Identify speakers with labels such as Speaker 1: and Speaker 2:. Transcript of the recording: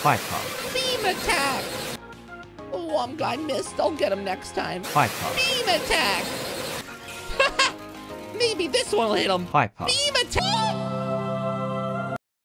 Speaker 1: Hyper.
Speaker 2: Beam attack. Oh, I missed. I'll get him next time.
Speaker 1: Hyper.
Speaker 2: Beam attack. Maybe this one will hit him.
Speaker 1: Hyper.
Speaker 2: Beam attack.